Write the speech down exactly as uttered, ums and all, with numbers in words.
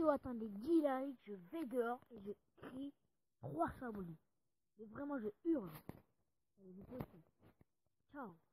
vidéo atteint les dix likes, je vais dehors et je crie trois cents abonnés. Mais vraiment, je hurle. Allez, vous pouvez. Ciao.